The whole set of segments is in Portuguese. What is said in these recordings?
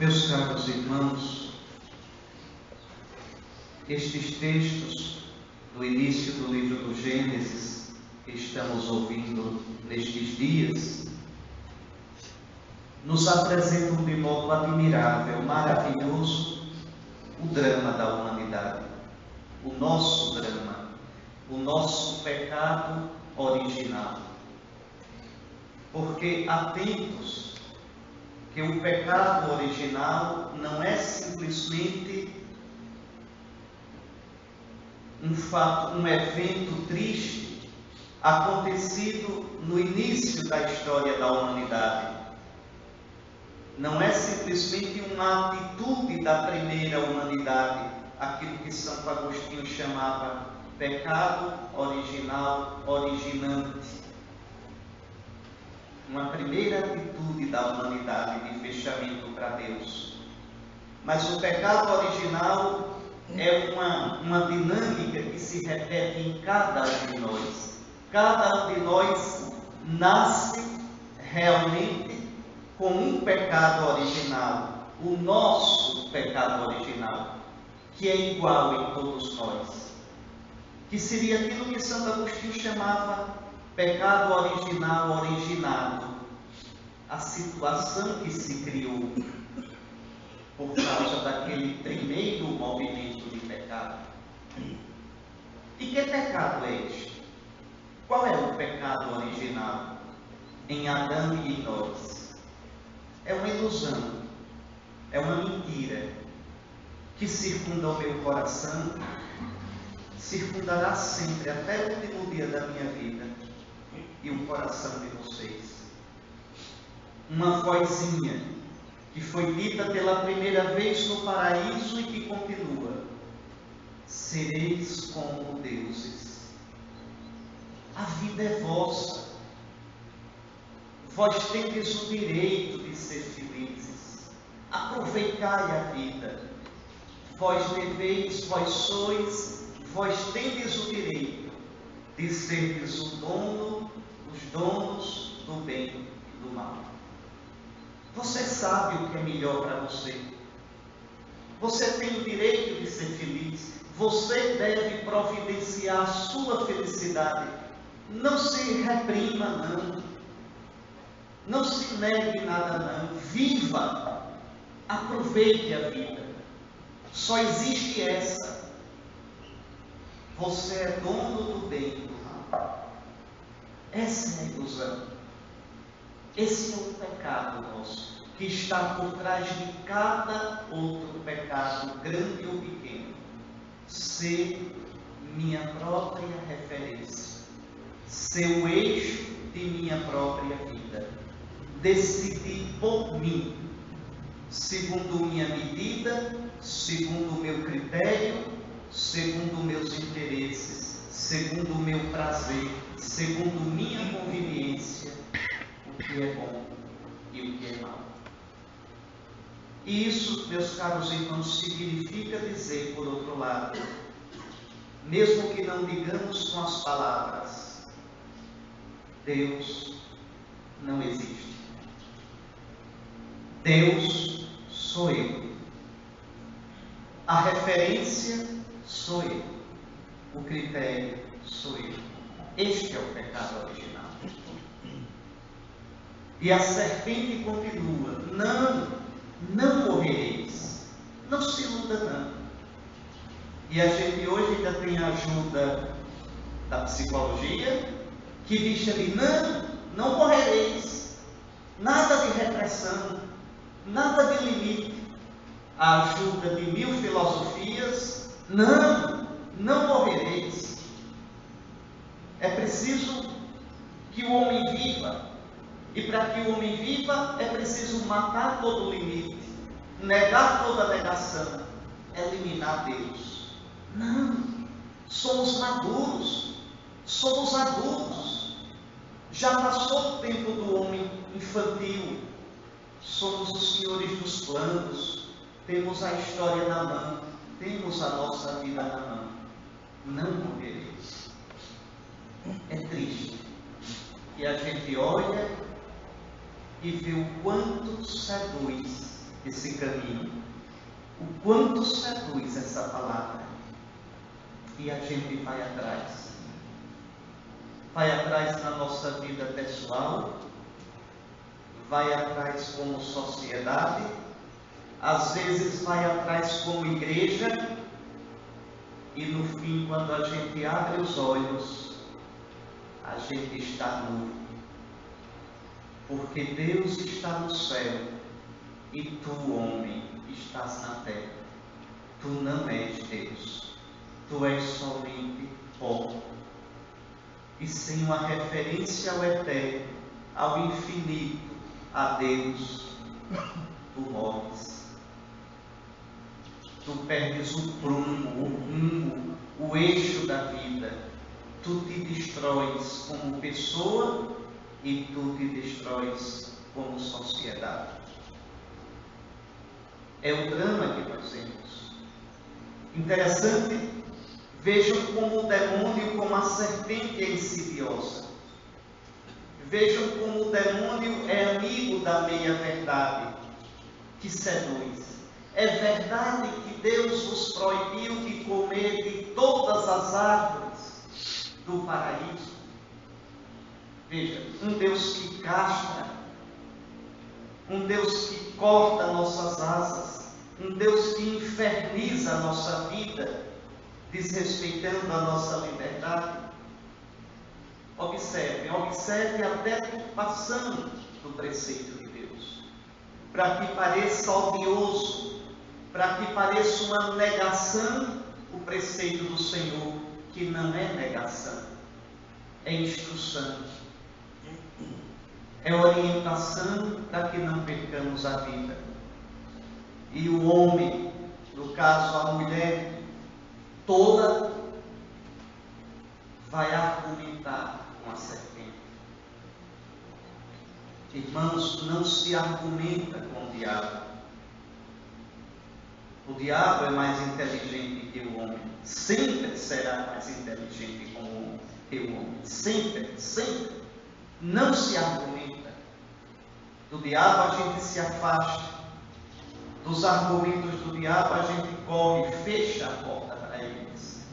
Meus caros irmãos, estes textos do início do livro do Gênesis que estamos ouvindo nestes dias nos apresentam de modo admirável, maravilhoso, o drama da humanidade, o nosso drama, o nosso pecado original. Porque atentos que o pecado original não é simplesmente um fato, um evento triste acontecido no início da história da humanidade. Não é simplesmente uma atitude da primeira humanidade, aquilo que Santo Agostinho chamava pecado original, originante. Uma primeira atitude da humanidade de fechamento para Deus. Mas o pecado original é uma dinâmica que se repete em cada um de nós. Cada um de nós nasce realmente com um pecado original, o nosso pecado original, que é igual em todos nós. Que seria aquilo que Santo Agostinho chamava pecado original originado, a situação que se criou por causa daquele primeiro movimento de pecado. E que pecado é este? Qual é o pecado original em Adão e em nós? É uma ilusão, é uma mentira que circunda o meu coração, circundará sempre até o último dia da minha vida e o coração de vocês. Uma vozinha que foi dita pela primeira vez no paraíso e que continua: sereis como deuses. A vida é vossa. Vós tendes o direito de ser felizes. Aproveitai a vida. Vós deveis, vós sois, vós tendes o direito de seres o dono, os donos do bem e do mal. Você sabe o que é melhor para você. Você tem o direito de ser feliz. Você deve providenciar a sua felicidade. Não se reprima, não. Não se negue nada, não. Viva. Aproveite a vida. Só existe essa. Você é dono do bem e do mal. Essa é a ilusão. Esse é o pecado nosso, que está por trás de cada outro pecado, grande ou pequeno. Ser minha própria referência, ser o eixo de minha própria vida. Decidir por mim, segundo minha medida, segundo o meu critério, segundo meus interesses, segundo o meu prazer, segundo minha conveniência, o que é bom e o que é mau. E isso, meus caros irmãos, significa dizer, por outro lado, mesmo que não digamos com as palavras, Deus não existe. Deus sou eu. A referência sou eu. O critério sou eu. Este é o pecado original. E a serpente continua: não morrereis. Não se iluda, não. E a gente hoje ainda tem a ajuda da psicologia, que diz ali: não morrereis. Nada de repressão, nada de limite. A ajuda de 1000 filosofias: não morrereis. É preciso que o homem viva. E para que o homem viva, é preciso matar todo o limite, negar toda a negação, eliminar Deus. Não, somos maduros, somos adultos. Já passou o tempo do homem infantil. Somos os senhores dos planos, temos a história na mão, temos a nossa vida na mão. Não morrereis. É triste que a gente olha e vê o quanto seduz esse caminho. O quanto seduz essa palavra. E a gente vai atrás. Vai atrás na nossa vida pessoal, vai atrás como sociedade, às vezes vai atrás como igreja, e no fim, quando a gente abre os olhos, a gente está nu. Porque Deus está no céu e tu, homem, estás na terra. Tu não és Deus, tu és somente pó. E sem uma referência ao eterno, ao infinito, a Deus, tu morres. Tu perdes o prumo, o rumo, o eixo da vida. Tu te destróis como pessoa e tu te destróis como sociedade. É o drama que nós temos. Interessante, vejam como o demônio, como a serpente é insidiosa. Vejam como o demônio é amigo da meia-verdade, que seduz. É verdade que Deus vos proibiu de comer de todas as árvores do paraíso. Veja, um Deus que castra, um Deus que corta nossas asas, um Deus que inferniza a nossa vida, desrespeitando a nossa liberdade. Observe a deturpação do preceito de Deus, para que pareça odioso, para que pareça uma negação, o preceito do Senhor, que não é negação, é instrução, é orientação para que não percamos a vida. E o homem, no caso a mulher, toda vai argumentar com a serpente. Irmãos, não se argumenta com o diabo. O diabo é mais inteligente que o homem. Sempre será mais inteligente que o homem. Sempre, sempre. Não se argumenta. Do diabo a gente se afasta. Dos argumentos do diabo a gente corre, fecha a porta para eles.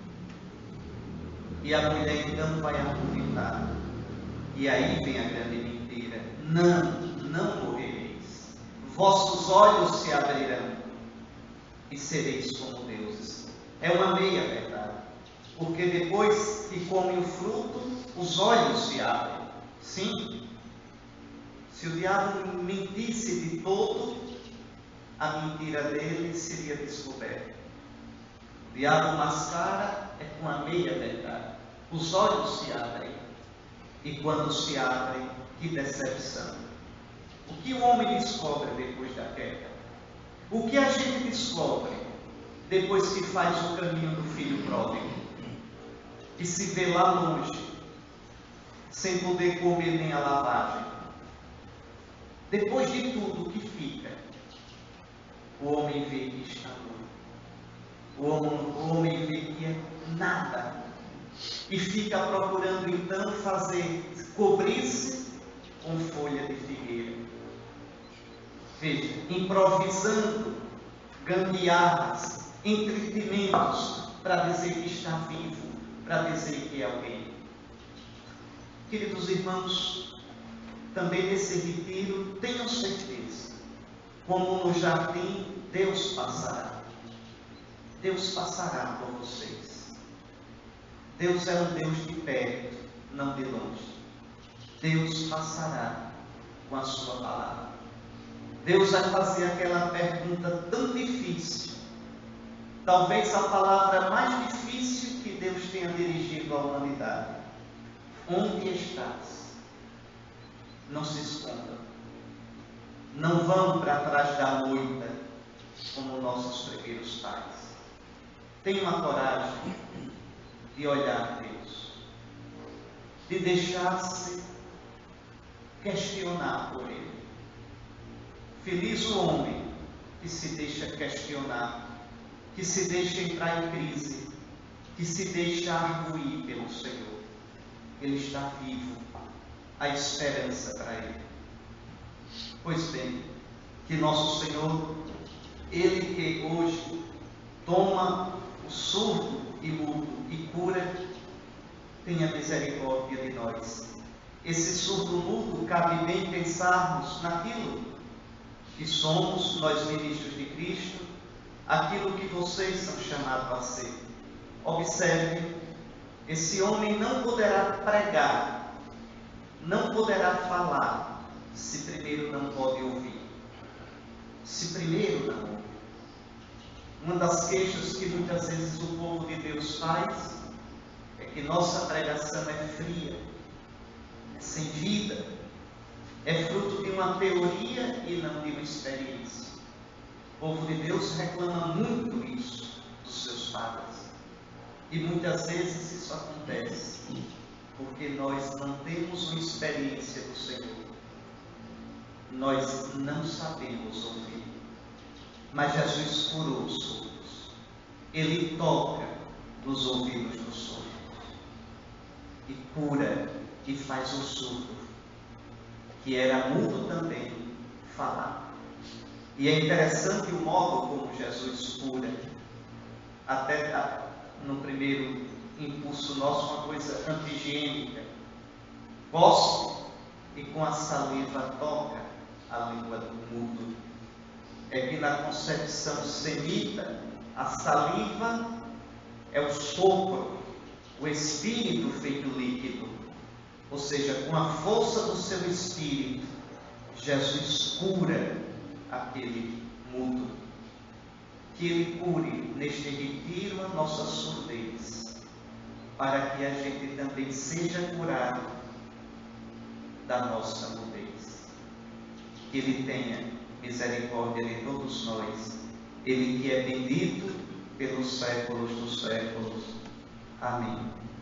E a mulher então vai argumentar. E aí vem a grande mentira. Não morrereis. Vossos olhos se abrirão e sereis como deuses. É uma meia verdade. Porque depois que come o fruto, os olhos se abrem. Sim. Se o diabo mentisse de todo, a mentira dele seria descoberta. O diabo mascara é com a meia verdade. Os olhos se abrem. E quando se abrem, que decepção. O que o homem descobre depois da queda? O que a gente descobre depois que faz o caminho do filho pródigo? E se vê lá longe, sem poder comer nem a lavagem. Depois de tudo, o que fica? O homem vê que está nu. O homem vê que é nada. E fica procurando então cobrir-se com folha de figueira. Veja, improvisando gambiarras, entretenimentos para dizer que está vivo, para dizer que é alguém. Queridos irmãos, também nesse retiro, tenham certeza, como no jardim, Deus passará. Deus passará por vocês. Deus é um Deus de perto, não de longe. Deus passará com a sua palavra. Deus vai fazer aquela pergunta tão difícil, talvez a palavra mais difícil que Deus tenha dirigido à humanidade. Onde estás? Não se escondam. Não vão para trás da moita, como nossos primeiros pais. Tenham a coragem de olhar Deus, de deixar-se questionar por Ele. Feliz o homem que se deixa questionar, que se deixa entrar em crise, que se deixa arguir pelo Senhor. Ele está vivo, a esperança para ele. Pois bem, Que nosso Senhor, Ele que hoje toma o surdo e mudo e cura, tenha misericórdia de nós. Esse surdo mudo, cabe bem pensarmos naquilo que somos, nós ministros de Cristo, aquilo que vocês são chamados a ser. Observe, esse homem não poderá pregar, não poderá falar, se primeiro não pode ouvir. Se primeiro não ouve. Uma das queixas que muitas vezes o povo de Deus faz é que nossa pregação é fria, é sem vida, é fruto de uma teoria e não de uma experiência. O povo de Deus reclama muito isso dos seus padres. E muitas vezes isso acontece porque nós não temos uma experiência do Senhor. Nós não sabemos ouvir. Mas Jesus curou os surdos. Ele toca nos ouvidos dos surdos. E cura e faz o surdo, que era mudo também, falar. E é interessante o modo como Jesus cura. Até no primeiro impulso nosso, uma coisa anti-higiênica. Cospe e com a saliva toca a língua do mudo. É que na concepção semita, a saliva é o sopro, o espírito feito líquido. Ou seja, com a força do seu espírito, Jesus cura aquele mudo. Que Ele cure neste retiro a nossa surdez, para que a gente também seja curado da nossa mudez. Que Ele tenha misericórdia de todos nós, Ele que é bendito pelos séculos dos séculos. Amém.